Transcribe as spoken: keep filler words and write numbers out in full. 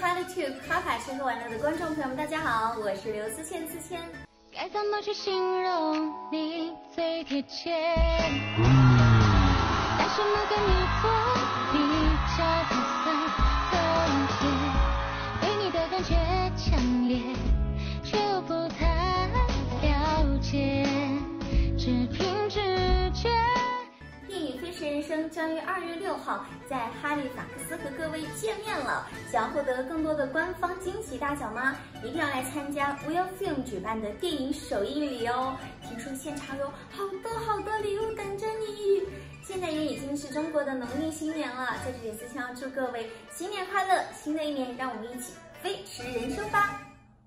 HollyTube 卡卡吃喝玩乐的观众朋友们，大家好，我是刘思倩思倩。 该怎么去形容你最贴切？拿什么跟你做比较才算特别？对你的感觉强烈，却又不太了解，只凭直觉。 电影《飞驰人生》将于二月六号在哈利法克斯和各位见面了。想要获得更多的官方惊喜大奖吗？一定要来参加 Will Film 举办的电影首映礼哦！听说现场有好多好多礼物等着你。现在也已经是中国的农历新年了，在这里思想要祝各位新年快乐！新的一年，让我们一起飞驰人生吧！